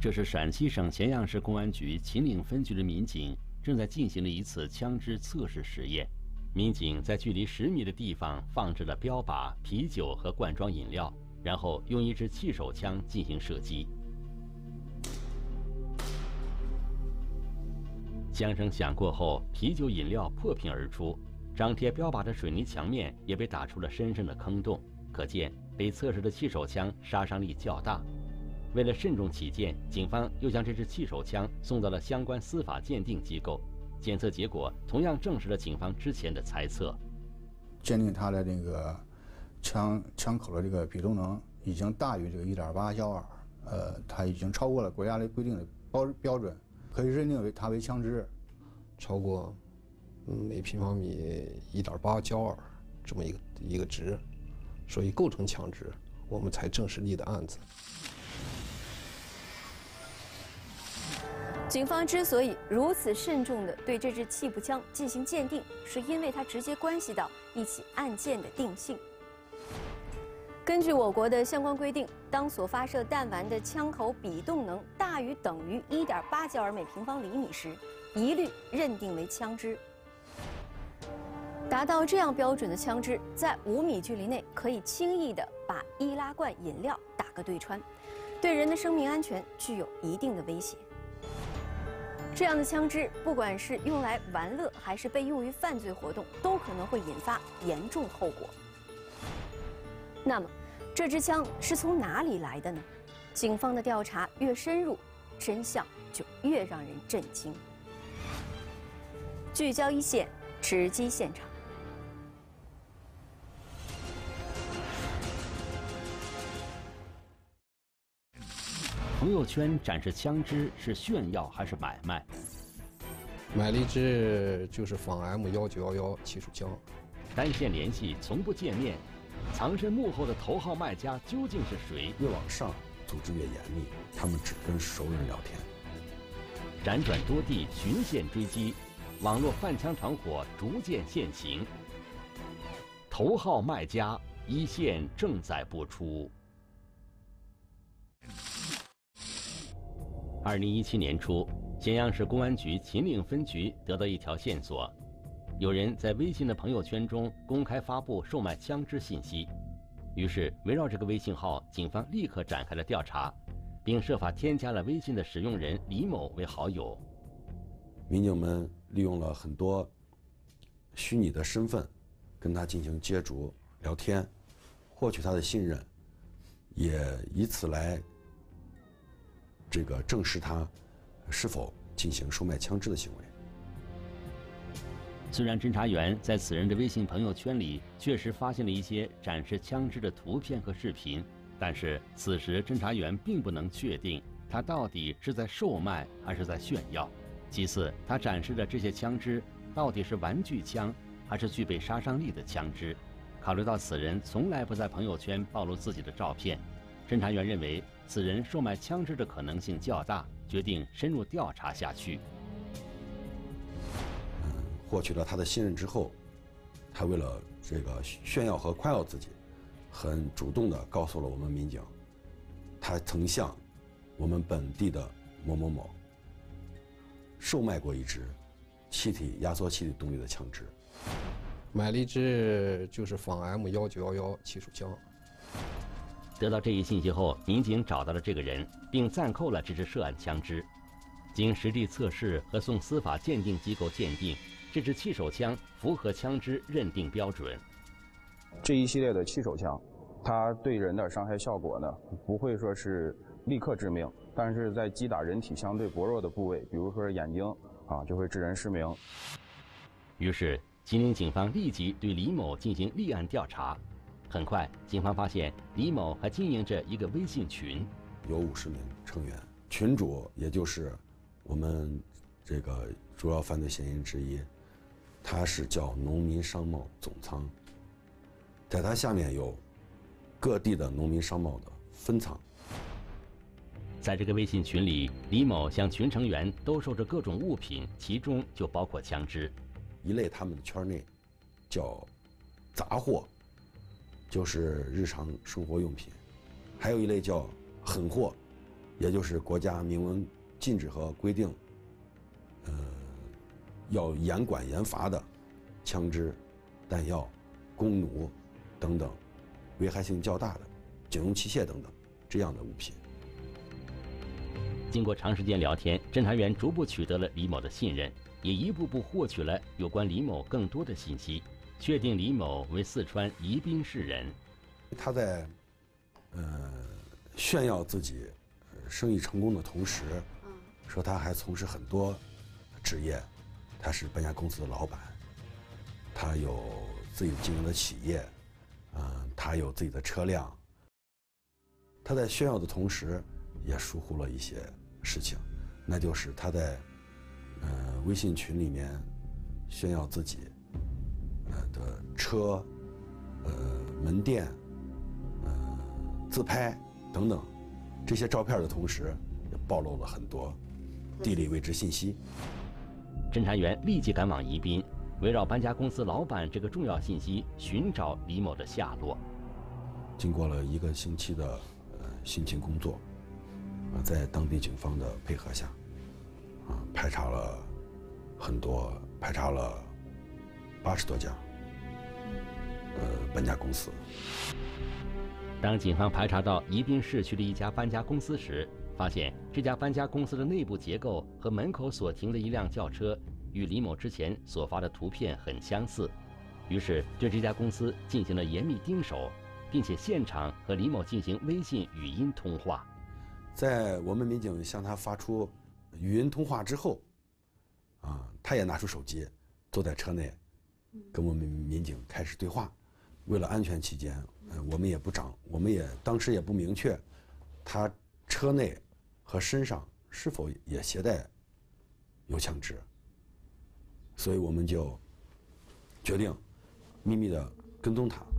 这是陕西省咸阳市公安局秦岭分局的民警正在进行了一次枪支测试实验。民警在距离10米的地方放置了标靶、啤酒和罐装饮料，然后用一支气手枪进行射击。枪声响过后，啤酒饮料破瓶而出，张贴标靶的水泥墙面也被打出了深深的坑洞，可见被测试的气手枪杀伤力较大。为了慎重起见，警方又将这支气手枪送到了相关司法鉴定机构，检测结果同样证实了警方之前的猜测。 鉴定它的这个枪口的这个比重能已经大于这个1.8焦耳，它已经超过了国家的规定的标准，可以认定为它为枪支， 超过每平方米1.8焦耳这么一个值，所以构成枪支，我们才正式立的案子。 警方之所以如此慎重地对这支气步枪进行鉴定，是因为它直接关系到一起案件的定性。根据我国的相关规定，当所发射弹丸的枪口比动能大于等于1.8焦耳每平方厘米时，一律认定为枪支。达到这样标准的枪支，在5米距离内可以轻易地把易拉罐饮料打个对穿，对人的生命安全具有一定的威胁。这样的枪支，不管是用来玩乐还是被用于犯罪活动，都可能会引发严重后果。那么，这支枪是从哪里来的呢？警方的调查越深入，真相就越让人震惊。聚焦一线，直击现场。 朋友圈展示枪支是炫耀还是买卖？ 买了一支就是仿 M1911气手枪， 单线联系，从不见面，藏身幕后的头号卖家究竟是谁？ 越往上，组织越严密，他们只跟熟人聊天。 辗转多地，循线追击，网络贩枪团伙逐渐现形。头号卖家一线正在播出。2017年初，咸阳市公安局秦岭分局得到一条线索，有人在微信的朋友圈中公开发布售卖枪支信息。于是，围绕这个微信号，警方立刻展开了调查，并设法添加了微信的使用人李某为好友。 民警们利用了很多虚拟的身份，跟他进行接触、聊天，获取他的信任，也以此来证实他是否进行售卖枪支的行为。 虽然侦查员在此人的微信朋友圈里确实发现了一些展示枪支的图片和视频，但是此时侦查员并不能确定他到底是在售卖还是在炫耀。其次，他展示的这些枪支到底是玩具枪还是具备杀伤力的枪支？考虑到此人从来不在朋友圈暴露自己的照片，侦查员认为此人售卖枪支的可能性较大，决定深入调查下去。 获取了他的信任之后，他为了炫耀和夸耀自己，很主动地告诉了我们民警，他曾向我们本地的某某某售卖过一支压缩气体动力的枪支。 买了一支就是仿 M1911气手枪。 得到这一信息后，民警找到了这个人，并暂扣了这支涉案枪支。经实地测试和送司法鉴定机构鉴定，这支气手枪符合枪支认定标准。 这一系列的气手枪，它对人的伤害效果呢，不会说是立刻致命，但是在击打人体相对薄弱的部位，比如说眼睛就会致人失明。 于是，秦岭警方立即对李某进行立案调查。很快，警方发现李某还经营着一个微信群， 有50名成员，群主也就是我们主要犯罪嫌疑人之一，他是叫农民商贸总仓，在他下面有各地的农民商贸的分仓。 在这个微信群里，李某向群成员兜售着各种物品，其中就包括枪支。 一类他们的圈内叫杂货，就是日常生活用品；还有一类叫狠货， 也就是国家明文禁止和规定，要严管严罚的枪支、弹药、弓弩等等危害性较大的警用器械等等这样的物品。 经过长时间聊天，侦查员逐步取得了李某的信任，也一步步获取了有关李某更多的信息，确定李某为四川宜宾市人。 他在炫耀自己生意成功的同时，说他还从事很多职业，他是搬家公司的老板，他有自己经营的企业，他有自己的车辆。他在炫耀的同时，也疏忽了一些事情，那就是他在微信群里面炫耀自己的车、门店、自拍等等这些照片的同时，也暴露了很多地理位置信息。 侦查员立即赶往宜宾，围绕搬家公司老板这个重要信息，寻找李某的下落。 经过了1个星期的辛勤工作，在当地警方的配合下，排查了80多家搬家公司。 当警方排查到宜宾市区的一家搬家公司时，发现这家搬家公司的内部结构和门口所停的一辆轿车与李某之前所发的图片很相似，于是对这家公司进行了严密盯守，并且现场和李某进行微信语音通话。 在我们民警向他发出语音通话之后，他也拿出手机，坐在车内，跟我们民警开始对话。为了安全起见，我们也当时也不明确，他车内和身上是否也携带有枪支，所以我们就决定秘密地跟踪他。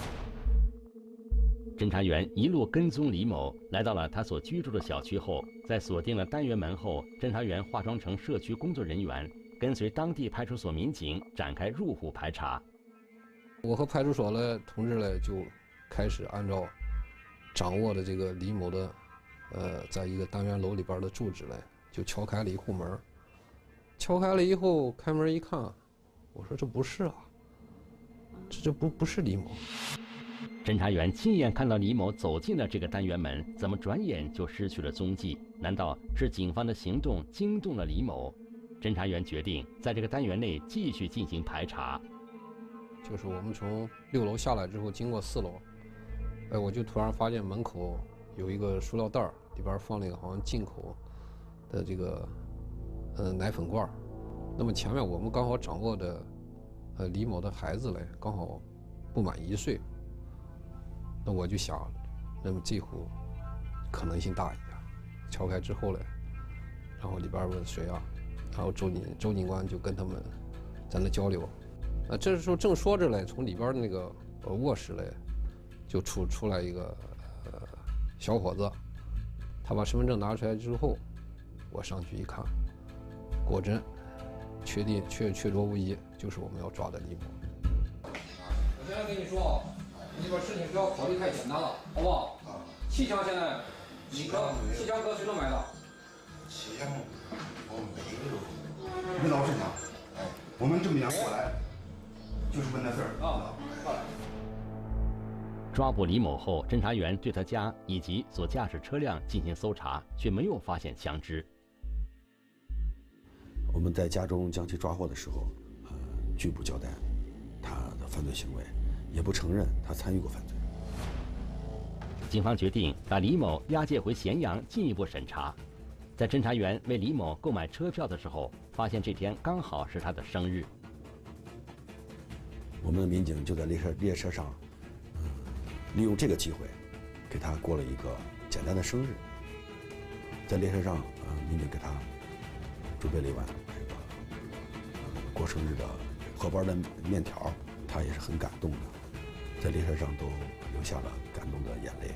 侦查员一路跟踪李某，来到了他所居住的小区后，在锁定了单元门后，侦查员化妆成社区工作人员，跟随当地派出所民警展开入户排查。 我和派出所的同志呢，就开始按照掌握的这个李某的，在一个单元楼里边的住址呢，就敲开了一户门。敲开了以后，开门一看，我说这不是啊，这不是李某。 侦查员亲眼看到李某走进了这个单元门，怎么转眼就失去了踪迹？难道是警方的行动惊动了李某？侦查员决定在这个单元内继续进行排查。 就是我们从6楼下来之后，经过4楼，我就突然发现门口有一个塑料袋，里边放了一个好像进口的这个奶粉罐。那么前面我们刚好掌握的李某的孩子嘞，刚好不满1岁。那我就想，那么这户可能性大一点。敲开之后嘞，然后里边问谁啊？然后周警官就跟他们在那交流。这时候正说着嘞，从里边那个卧室嘞，就出来一个小伙子，他把身份证拿出来之后，我上去一看，果真确定确凿无疑，就是我们要抓的李某。 我现在跟你说啊，你把事情不要考虑太简单了，好不好？气枪现在气枪搁谁都买的？ 气枪我没有。你老实讲，我们这么远过来，就是问那事儿啊。 抓捕李某后，侦查员对他家以及所驾驶车辆进行搜查，却没有发现枪支。 我们在家中将其抓获的时候，拒不交代他的犯罪行为，也不承认他参与过犯罪。 警方决定把李某押解回咸阳进一步审查。在侦查员为李某购买车票的时候，发现这天刚好是他的生日。 我们的民警就在列车上，利用这个机会，给他过了一个简单的生日。在列车上，民警给他准备了一碗这个过生日的荷包的面条，他也是很感动的，在列车上都流下了感动的眼泪。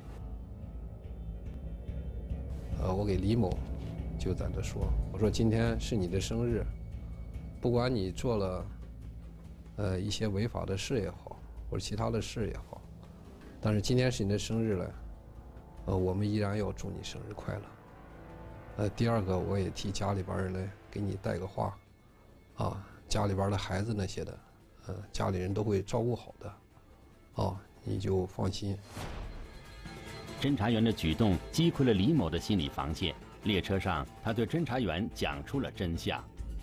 我给李某就在这说，我说今天是你的生日，不管你做了一些违法的事也好，或者其他的事也好，但是今天是你的生日了， 我们依然要祝你生日快乐。第二个，我也替家里边人来给你带个话，家里边的孩子那些的，家里人都会照顾好的，你就放心。 侦查员的举动击溃了李某的心理防线。列车上，他对侦查员讲出了真相。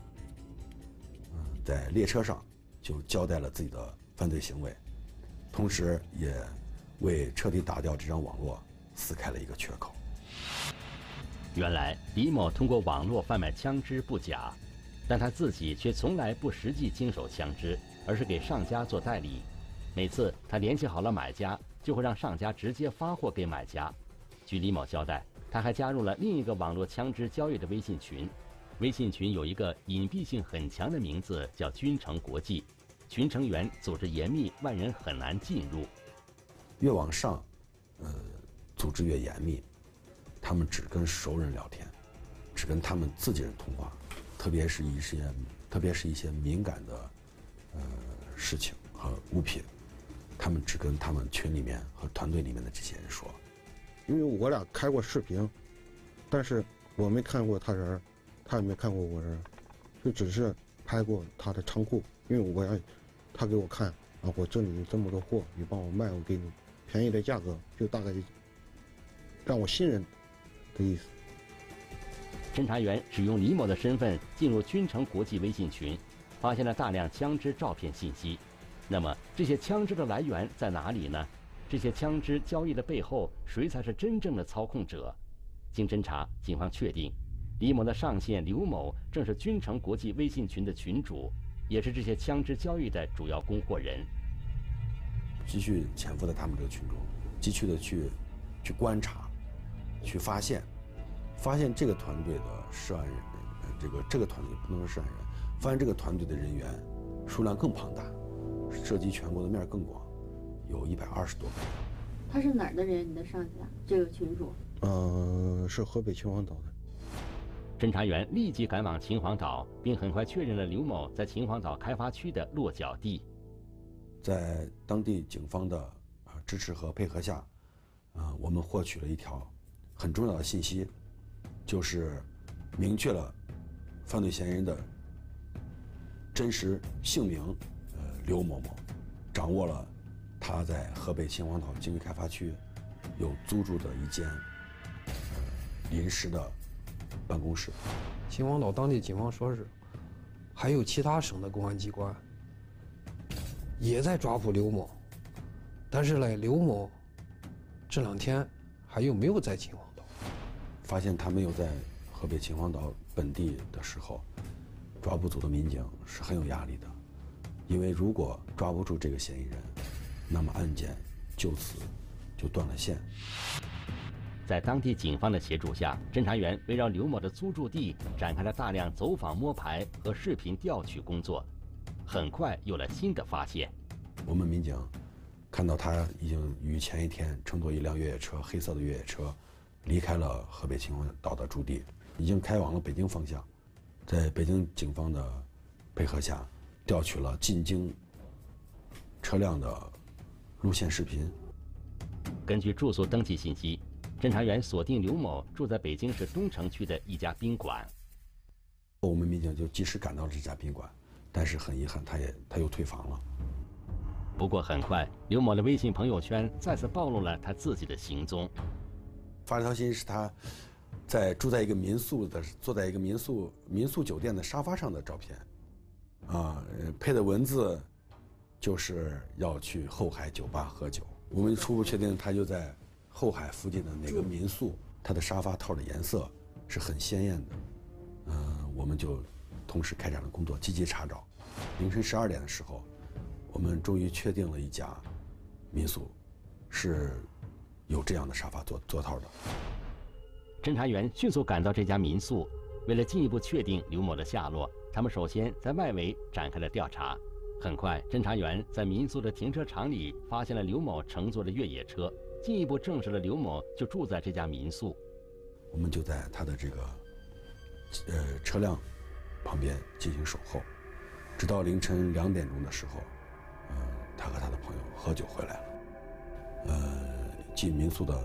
在列车上就交代了自己的犯罪行为，同时也为彻底打掉这张网络撕开了一个缺口。 原来李某通过网络贩卖枪支不假，但他自己却从来不实际经手枪支，而是给上家做代理。每次他联系好了买家，就会让上家直接发货给买家。据李某交代，他还加入了另一个网络枪支交易的微信群，微信群有一个隐蔽性很强的名字，叫君诚国际，群成员组织严密，外人很难进入。 越往上，组织越严密，他们只跟熟人聊天，只跟他们自己人通话，特别是一些敏感的事情和物品，他们只跟他们群里面和团队里面的这些人说。 因为我俩开过视频，但是我没看过他人，他也没看过我人，就只是拍过他的仓库。因为他给我看我这里有这么多货，你帮我卖，我给你便宜的价格，就大概让我信任的意思。 侦查员使用李某的身份进入君诚国际微信群，发现了大量枪支照片信息。那么这些枪支的来源在哪里呢？这些枪支交易的背后，谁才是真正的操控者？经侦查，警方确定，李某的上线刘某正是君诚国际微信群的群主，也是这些枪支交易的主要供货人。 继续潜伏在他们这个群中，继续的去观察，去发现这个团队的涉案人，这个团队不能说涉案人，发现这个团队的人员数量更庞大，涉及全国的面更广。有120多个。 他是哪儿的人？你的上家这个群主？ 是河北秦皇岛的。 侦查员立即赶往秦皇岛，并很快确认了刘某在秦皇岛开发区的落脚地。 在当地警方的支持和配合下，我们获取了一条很重要的信息，就是明确了犯罪嫌疑人的真实姓名，刘某某，掌握了他在河北秦皇岛经济开发区有租住的一间临时的办公室。 秦皇岛当地警方说是，还有其他省的公安机关也在抓捕刘某，但是呢，刘某这2天还有没有在秦皇岛？ 发现他没有在河北秦皇岛本地的时候，抓捕组的民警是很有压力的，因为如果抓不住这个嫌疑人，那么案件就此就断了线。 在当地警方的协助下，侦查员围绕刘某的租住地展开了大量走访摸排和视频调取工作，很快有了新的发现。 我们民警看到他已经于前一天乘坐一辆越野车，黑色的越野车，离开了河北秦皇岛的驻地，已经开往了北京方向。在北京警方的配合下，调取了进京车辆的路线视频。 根据住宿登记信息，侦查员锁定刘某住在北京市东城区的一家宾馆。 我们民警就及时赶到了这家宾馆，但是很遗憾，他又退房了。 不过很快，刘某的微信朋友圈再次暴露了他自己的行踪。 发这条信息是他坐在一个民宿酒店的沙发上的照片，配的文字就是要去后海酒吧喝酒。我们初步确定他就在后海附近的哪个民宿，他的沙发套的颜色是很鲜艳的。我们就同时开展了工作，积极查找。凌晨12点的时候，我们终于确定了一家民宿是有这样的沙发做套的。 侦查员迅速赶到这家民宿，为了进一步确定刘某的下落，他们首先在外围展开了调查。很快，侦查员在民宿的停车场里发现了刘某乘坐的越野车，进一步证实了刘某就住在这家民宿。 我们就在他的这个车辆旁边进行守候，直到凌晨2点钟的时候，他和他的朋友喝酒回来了。进民宿的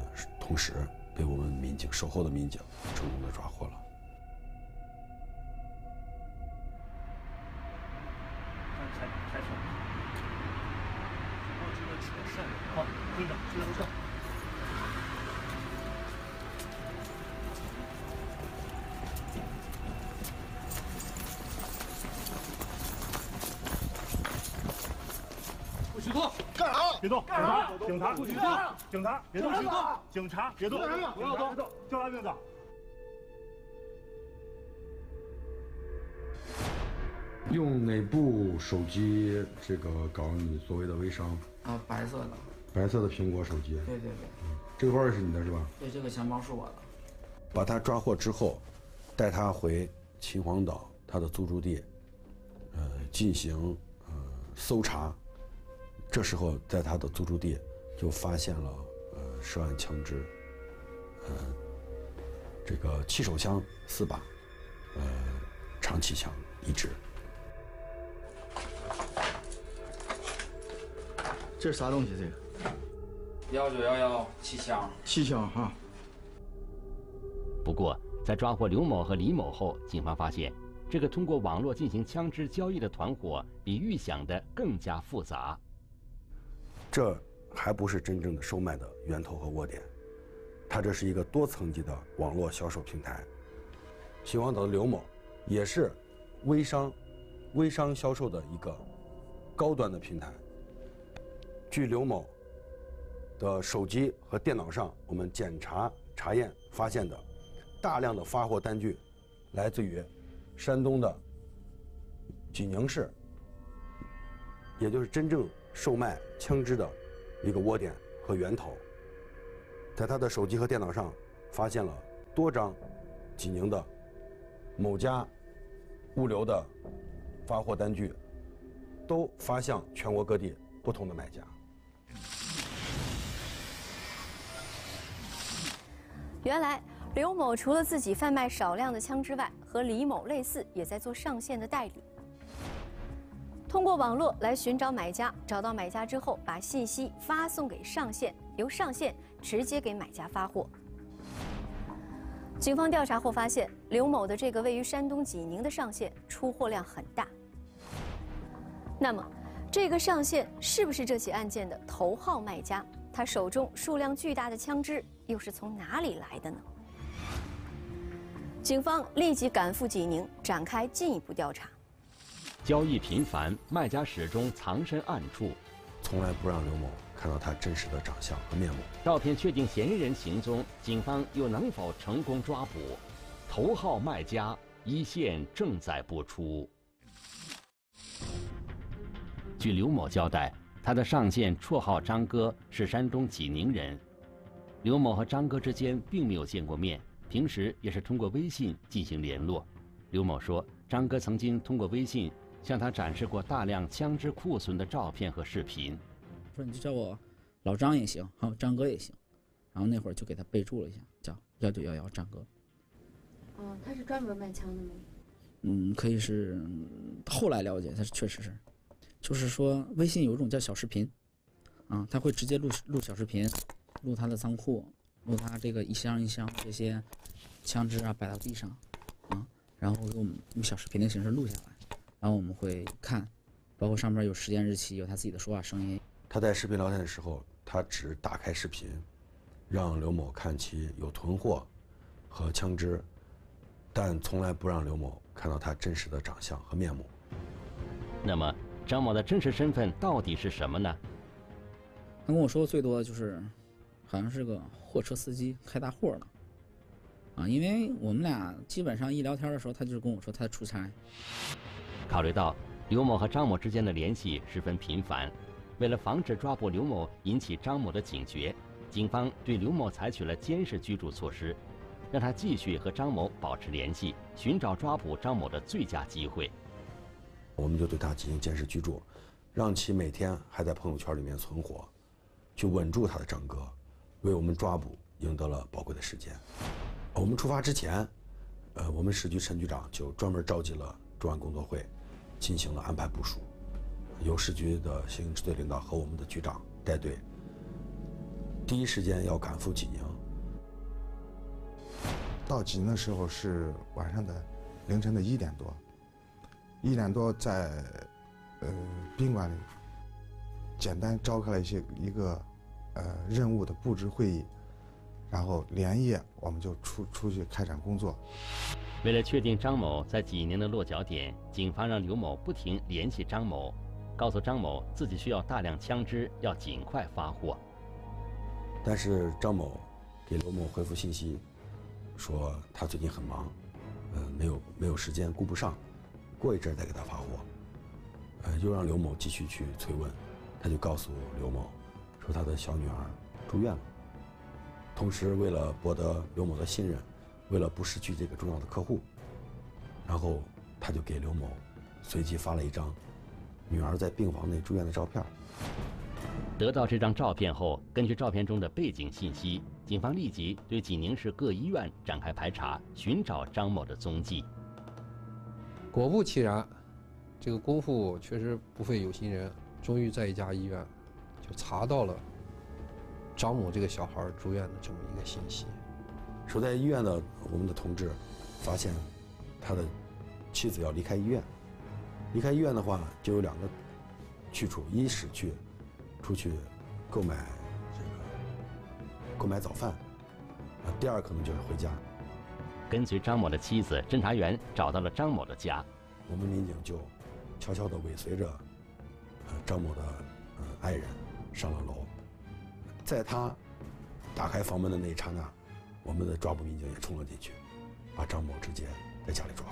同时被我们民警守候的民警成功的抓获了。 好，队长，接着上。 不许动！ 干啥？别动！ 干啥？ 警察！ 不许动！ 警察！别动！警察！别动！ 不要动！ 叫啥名字？ 用哪部手机这个搞你所谓的微商？ 啊，白色的。 白色的苹果手机。 对对对。 这个包也是你的是吧？ 对，这个钱包是我的。 把他抓获之后，带他回秦皇岛他的租住地，进行搜查。这时候在他的租住地就发现了涉案枪支，这个气手枪4把，长气枪1支。 这是啥东西？这个1911气枪。气枪哈。 不过，在抓获刘某和李某后，警方发现，这个通过网络进行枪支交易的团伙比预想的更加复杂。 这还不是真正的售卖的源头和窝点，它这是一个多层级的网络销售平台。秦皇岛的刘某也是微商销售的一个高端的平台。据刘某的手机和电脑上我们查验发现的大量的发货单据，来自于山东的济宁市，也就是真正售卖枪支的一个窝点和源头。在他的手机和电脑上发现了多张济宁的某家物流的发货单据，都发向全国各地不同的买家。 原来刘某除了自己贩卖少量的枪支外，和李某类似，也在做上线的代理。通过网络来寻找买家，找到买家之后，把信息发送给上线，由上线直接给买家发货。警方调查后发现，刘某的这个位于山东济宁的上线出货量很大。那么，这个上线是不是这起案件的头号卖家？他手中数量巨大的枪支又是从哪里来的呢？警方立即赶赴济宁，展开进一步调查。 交易频繁，卖家始终藏身暗处， 从来不让刘某看到他真实的长相和面目。 照片确定嫌疑人行踪，警方又能否成功抓捕头号卖家？一线正在播出。据刘某交代，他的上线绰号张哥，是山东济宁人。刘某和张哥之间并没有见过面，平时也是通过微信进行联络。刘某说，张哥曾经通过微信向他展示过大量枪支库存的照片和视频。 说你就叫我老张也行，还有张哥也行。然后那会儿就给他备注了一下，叫1911张哥。 哦，他是专门卖枪的吗？ 可以是后来了解，他确实是，就是说微信有一种叫小视频，他会直接录小视频，录他的仓库，录他这个一箱一箱这些枪支摆到地上，然后给我们用小视频的形式录下来，然后我们会看，包括上面有时间日期，有他自己的说话声音。 他在视频聊天的时候，他只打开视频，让刘某看其有囤货和枪支，但从来不让刘某看到他真实的长相和面目。 那么张某的真实身份到底是什么呢？ 他跟我说最多的就是，好像是个货车司机，开大货的。因为我们俩基本上一聊天的时候，他就跟我说他出差。 考虑到刘某和张某之间的联系十分频繁，为了防止抓捕刘某引起张某的警觉，警方对刘某采取了监视居住措施，让他继续和张某保持联系，寻找抓捕张某的最佳机会。 我们就对他进行监视居住，让其每天还在朋友圈里面存活，去稳住他的张哥，为我们抓捕赢得了宝贵的时间。我们出发之前，我们市局陈局长就专门召集了专案工作会，进行了安排部署，由市局的刑警支队领导和我们的局长带队，第一时间要赶赴济宁， 到济宁的时候是晚上的凌晨的1点多，1点多在宾馆里简单召开了一个任务的布置会议，然后连夜我们就出去开展工作。 为了确定张某在济宁的落脚点，警方让刘某不停联系张某，告诉张某自己需要大量枪支，要尽快发货。 但是张某给刘某回复信息，说他最近很忙，没有时间，顾不上，过一阵再给他发货。又让刘某继续去催问，他就告诉刘某，说他的小女儿住院了。同时，为了博得刘某的信任，为了不失去这个重要的客户，然后他就给刘某随即发了一张女儿在病房内住院的照片。 得到这张照片后，根据照片中的背景信息，警方立即对济宁市各医院展开排查，寻找张某的踪迹。 果不其然，这个功夫确实不费有心人，终于在一家医院就查到了张某这个小孩住院的这么一个信息。 守在医院的我们的同志发现，他的妻子要离开医院。离开医院的话，就有2个去处：一是出去购买早饭，第二可能就是回家。 跟随张某的妻子，侦查员找到了张某的家。 我们民警就悄悄地尾随着张某的爱人上了楼。在他打开房门的那一刹那，我们的抓捕民警也冲了进去，把张某直接在家里抓获。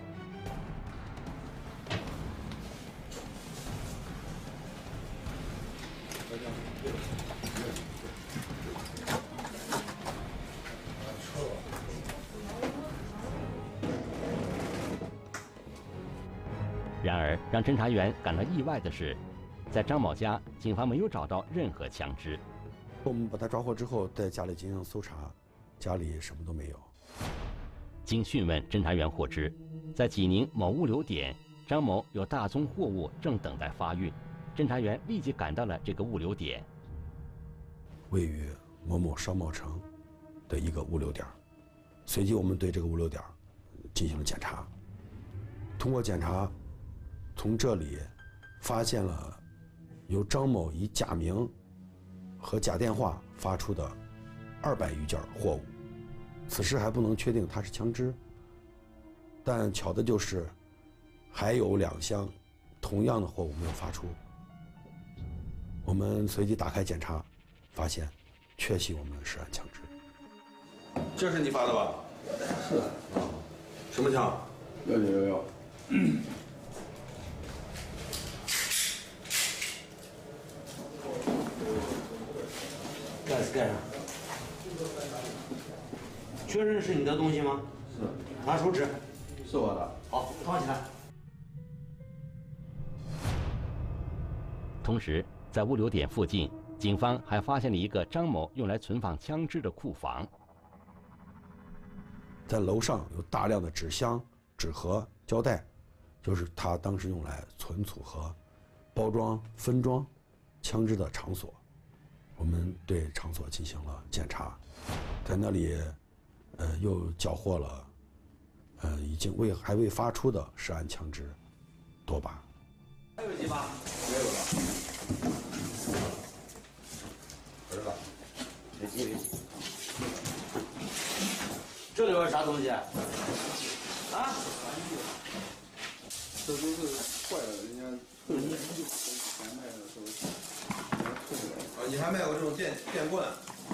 然而，让侦查员感到意外的是，在张某家，警方没有找到任何枪支。 我们把他抓获之后，在家里进行搜查，家里什么都没有。 经讯问，侦查员获知，在济宁某物流点，张某有大宗货物正等待发运。侦查员立即赶到了这个物流点， 位于某某商贸城的一个物流点。随即，我们对这个物流点进行了检查。通过检查，从这里发现了由张某以假名和假电话发出的200余件货物。此时还不能确定它是枪支，但巧的就是还有2箱同样的货物没有发出。我们随即打开检查，发现确系我们的涉案枪支。 这是你发的吧？ 是。 什么枪 ？1911。 盖子盖上。确认是你的东西吗？ 是。 拿手指。 是我的。 好，放起来。 同时，在物流点附近，警方还发现了一个张某用来存放枪支的库房。 在楼上有大量的纸箱、纸盒、胶带，就是他当时用来存储和包装、分装枪支的场所。我们对场所进行了检查，在那里，又缴获了，已经还未发出的涉案枪支多把。 还有几把？ 没有了。 儿子，这里边啥东西？啊？ 这都是坏了，人家退了，前卖的时候，人家退了。 啊，你还卖过这种电棍？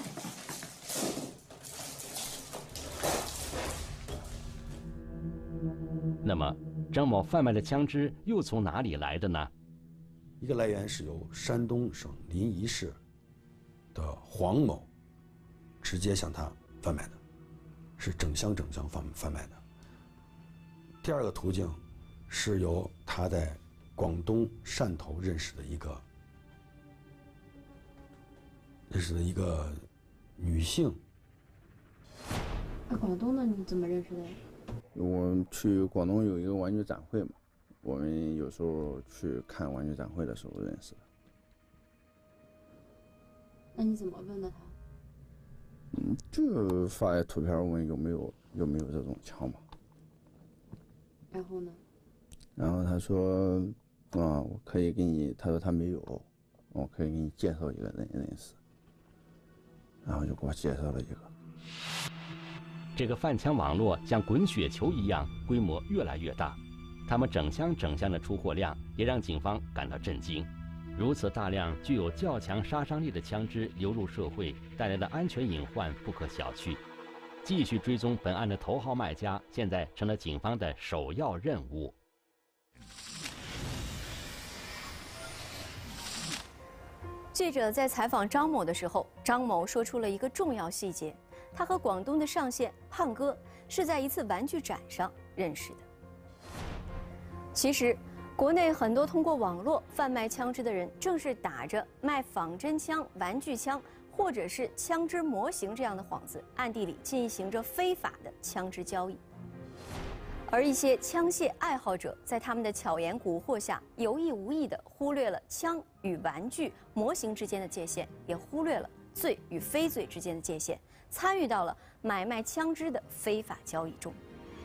那么，张某贩卖的枪支又从哪里来的呢？ 一个来源是由山东省临沂市的黄某直接向他贩卖的，是整箱贩卖的。第二个途径是由他在广东汕头认识的一个女性。 那广东的你怎么认识的？ 我们去广东有一个玩具展会嘛，我们有时候去看玩具展会的时候认识的。 那你怎么问的他？ 就发图片问有没枪吧。 然后呢？ 然后他说，我可以给你，他说他没有，我可以给你介绍一个人认识。然后就给我介绍了一个。 这个贩枪网络像滚雪球一样，规模越来越大。他们整箱的出货量也让警方感到震惊。如此大量具有较强杀伤力的枪支流入社会，带来的安全隐患不可小觑。继续追踪本案的头号卖家，现在成了警方的首要任务。 记者在采访张某的时候，张某说出了一个重要细节：他和广东的上线胖哥是在一次玩具展上认识的。其实，国内很多通过网络贩卖枪支的人，正是打着卖仿真枪、玩具枪，或者是枪支模型这样的幌子，暗地里进行着非法的枪支交易。而一些枪械爱好者在他们的巧言蛊惑下，有意无意地忽略了枪与玩具模型之间的界限，也忽略了罪与非罪之间的界限，参与到了买卖枪支的非法交易中。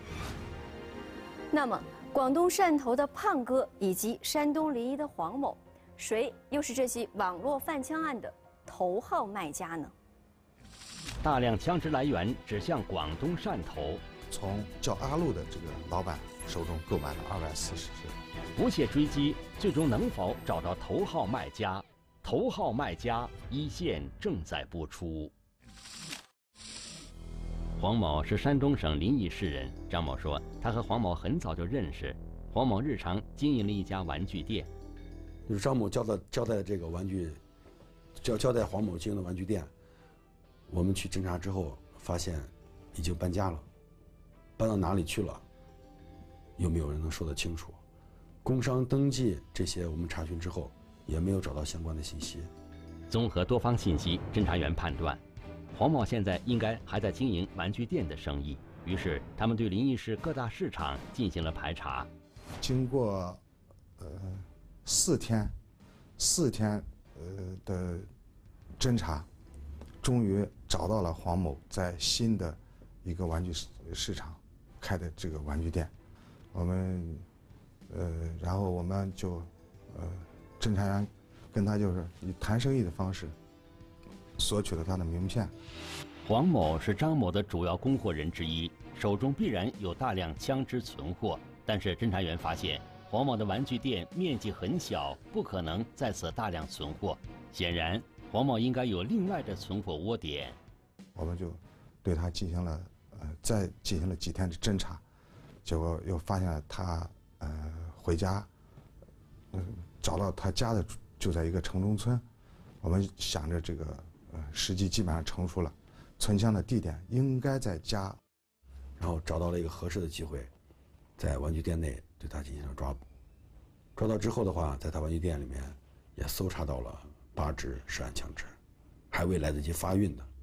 那么，广东汕头的胖哥以及山东临沂的黄某，谁又是这起网络贩枪案的头号卖家呢？ 大量枪支来源指向广东汕头。 从叫阿路的这个老板手中购买了240支。 不懈追击，最终能否找到头号卖家？头号卖家一线正在播出。黄某是山东省临沂市人。张某说，他和黄某很早就认识。黄某日常经营了一家玩具店。 就是张某交代这个玩具，交代黄某经营的玩具店，我们去侦查之后发现已经搬家了。搬到哪里去了？有没有人能说得清楚？工商登记这些我们查询之后，也没有找到相关的信息。 综合多方信息，侦查员判断，黄某现在应该还在经营玩具店的生意。于是，他们对临沂市各大市场进行了排查。 经过4天的侦查，终于找到了黄某在新的一个玩具市场开的这个玩具店。然后我们就侦查员跟他就是以谈生意的方式索取了他的名片。 黄某是张某的主要供货人之一，手中必然有大量枪支存货。但是侦查员发现，黄某的玩具店面积很小，不可能在此大量存货。显然，黄某应该有另外的存货窝点。 我们就对他进行了再进行了几天的侦查，结果又发现了他回家，找到他家的就在一个城中村。我们想着这个时机基本上成熟了，存枪的地点应该在家， 然后找到了一个合适的机会，在玩具店内对他进行了抓捕。抓到之后的话，在他玩具店里面也搜查到了8支涉案枪支，还未来得及发运的。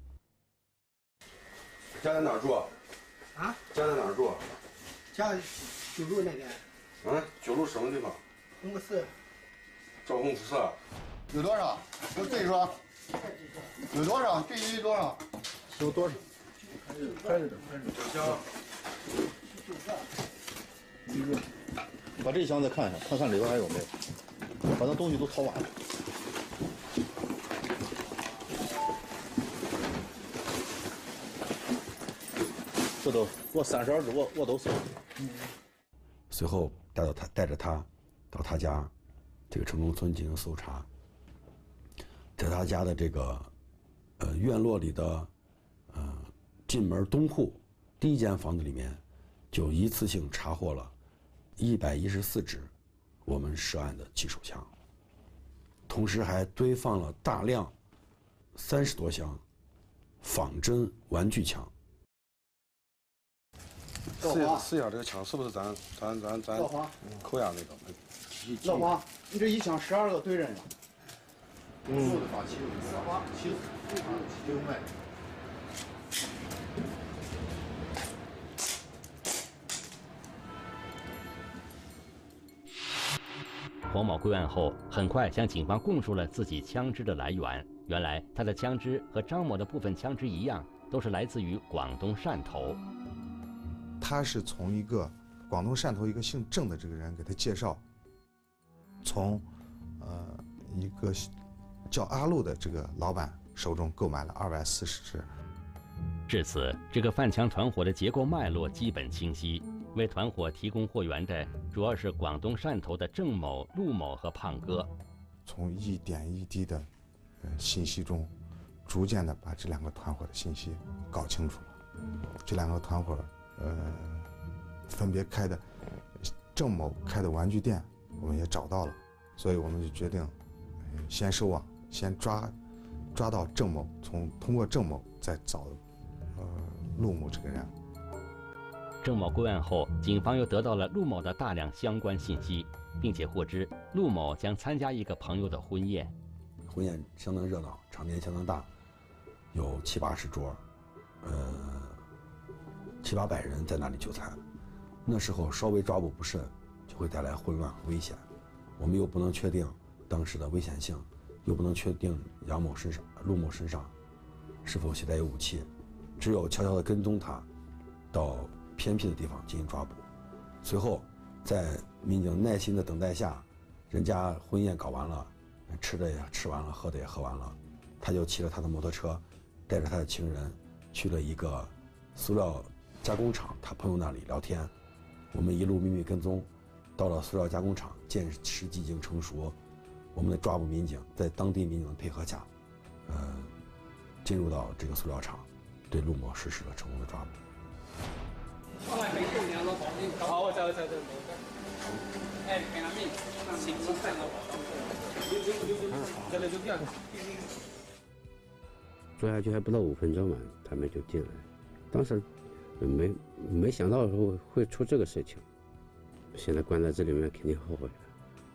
家在哪儿住？ 啊？ 家在哪儿住？ 家九路那边。 九路什么地方？ 红福寺。 赵红福寺。 有多少？就这一双。有多少？这一多少？ 有多少？开着的， 香。 把这箱再看一下，看看里边还有没有。把那东西都掏完了。这都我32支，我都搜。 随后带着他到他家这个城中村进行搜查，在他家的这个院落里的进门东户第一间房子里面，就一次性查获了114支我们涉案的气手枪，同时还堆放了大量30多箱仿真玩具枪。 试一下这个枪是不是咱扣押那个？ 老黄，你这一箱12个对人了。所有的法器，旗子，刘麦。 黄某归案后，很快向警方供述了自己枪支的来源。原来，他的枪支和张某的部分枪支一样，都是来自于广东汕头。 他是从一个广东汕头一个姓郑的这个人给他介绍，从一个叫阿路的这个老板手中购买了240支。 至此，这个贩枪团伙的结构脉络基本清晰。为团伙提供货源的主要是广东汕头的郑某、陆某和胖哥。 从一点一滴的信息中，逐渐的把这两个团伙的信息搞清楚了。这两个团伙分别开的，郑某开的玩具店我们也找到了，所以我们就决定先收网，先抓到郑某，通过郑某再找陆某这个人。 郑某归案后，警方又得到了陆某的大量相关信息，并且获知陆某将参加一个朋友的婚宴。 婚宴相当热闹，场面相当大，有70-80桌，700-800人在那里就餐。那时候稍微抓捕不慎，就会带来混乱和危险。我们又不能确定当时的危险性，又不能确定陆某身上是否携带有武器，只有悄悄地跟踪他，到偏僻的地方进行抓捕。随后，在民警耐心的等待下，人家婚宴搞完了，吃的也吃完了，喝的也喝完了，他就骑着他的摩托车，带着他的情人去了一个塑料加工厂，他朋友那里聊天。我们一路秘密跟踪，到了塑料加工厂，见时机已经成熟，我们的抓捕民警在当地民警的配合下，进入到这个塑料厂，对陆某实施了成功的抓捕。 抓下去还不到5分钟嘛，他们就进来。当时没想到会出这个事情，现在关在这里面肯定后悔了。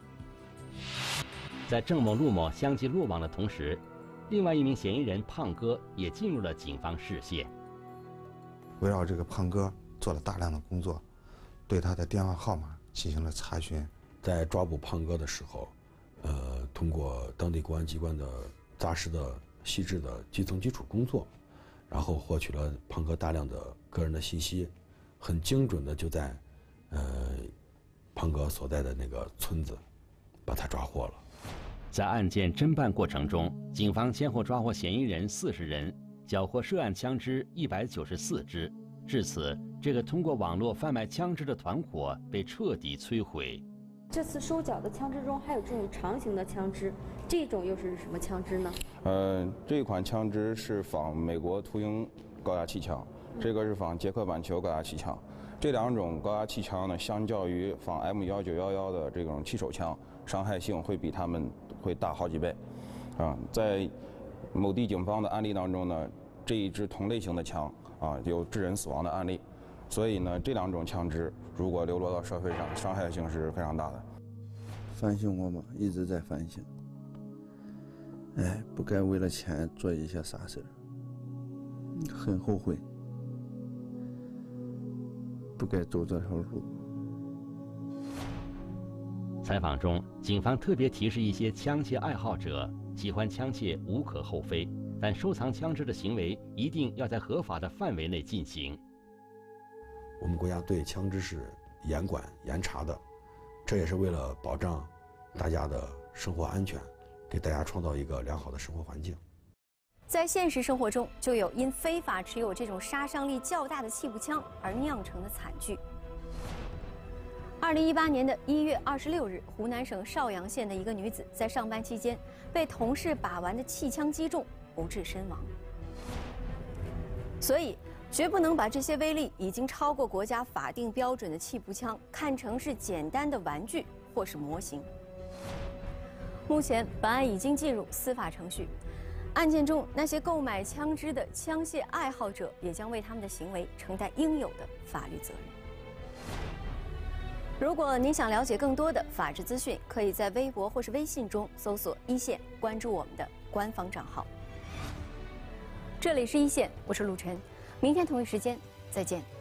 在郑某、陆某相继落网的同时，另外一名嫌疑人胖哥也进入了警方视线。 围绕这个胖哥做了大量的工作，对他的电话号码进行了查询。 在抓捕胖哥的时候，通过当地公安机关的扎实的、细致的基层基础工作，然后获取了胖哥大量的个人的信息，很精准的就在胖哥所在的那个村子把他抓获了。 在案件侦办过程中，警方先后抓获嫌疑人40人，缴获涉案枪支194支。至此，这个通过网络贩卖枪支的团伙被彻底摧毁。 这次收缴的枪支中还有这种长形的枪支，这种又是什么枪支呢？ 这款枪支是仿美国图鹰高压气枪，这个是仿捷克板球高压气枪。这两种高压气枪呢，相较于仿 M1911的这种气手枪，伤害性会比它们会大好几倍。在某地警方的案例当中呢，这一支同类型的枪有致人死亡的案例。所以呢，这两种枪支如果流落到社会上，伤害性是非常大的。 反省我嘛，一直在反省。不该为了钱做一些傻事儿，很后悔，不该走这条路。 采访中，警方特别提示一些枪械爱好者，喜欢枪械无可厚非，但收藏枪支的行为一定要在合法的范围内进行。 我们国家对枪支是严管严查的，这也是为了保障大家的生活安全，给大家创造一个良好的生活环境。 在现实生活中，就有因非法持有这种杀伤力较大的气步枪而酿成的惨剧。2018年的1月26日，湖南省邵阳县的一个女子在上班期间被同事把玩的气枪击中，不治身亡。所以，绝不能把这些威力已经超过国家法定标准的气步枪看成是简单的玩具或是模型。目前，本案已经进入司法程序，案件中那些购买枪支的枪械爱好者也将为他们的行为承担应有的法律责任。如果您想了解更多的法治资讯，可以在微博或是微信中搜索“一线”，关注我们的官方账号。这里是一线，我是陆晨。明天同一时间再见。